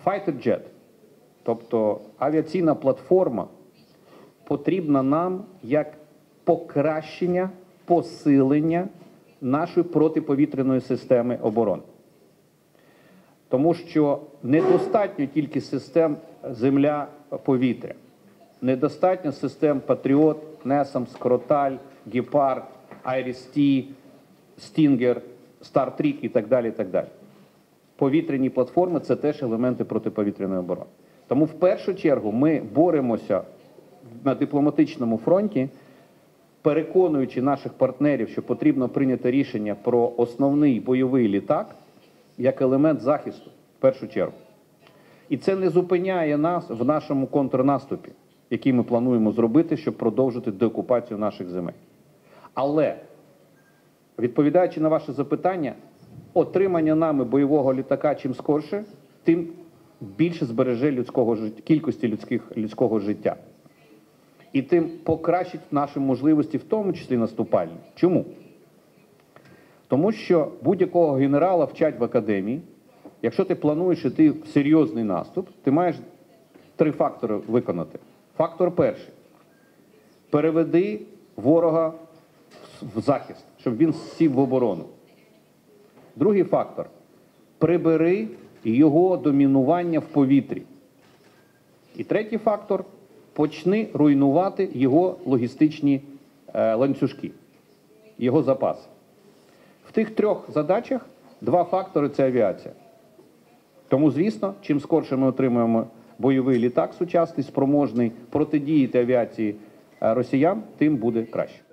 Fighter Jet, тобто авіаційна платформа, потрібна нам як покращення, посилення нашої протиповітряної системи оборони. Тому що недостатньо тільки систем земля-повітря. Недостатньо систем Патріот, Несам, Скроталь, Гепард, Айріс-Т, Стінгер, Стартрік і так далі, і так далі. Повітряні платформи – це теж елементи протиповітряної оборони. Тому в першу чергу ми боремося на дипломатичному фронті, переконуючи наших партнерів, що потрібно прийняти рішення про основний бойовий літак як елемент захисту, в першу чергу. І це не зупиняє нас в нашому контрнаступі, який ми плануємо зробити, щоб продовжити деокупацію наших земель. Але, відповідаючи на ваше запитання, отримання нами бойового літака чим скорше, тим більше збереже кількості людського життя. І тим покращить наші можливості, в тому числі наступальні. Чому? Тому що будь-якого генерала вчать в академії, якщо ти плануєш йти в серйозний наступ, ти маєш 3 фактори виконати. Фактор перший. Переведи ворога в захист, щоб він сів в оборону. Другий фактор. Прибери його домінування в повітрі. І третій фактор. Почни руйнувати його логістичні ланцюжки, його запаси. В тих 3 задачах 2 фактори – це авіація. Тому, звісно, чим скорше ми отримаємо бойовий літак сучасний, спроможний протидіяти авіації росіян, тим буде краще.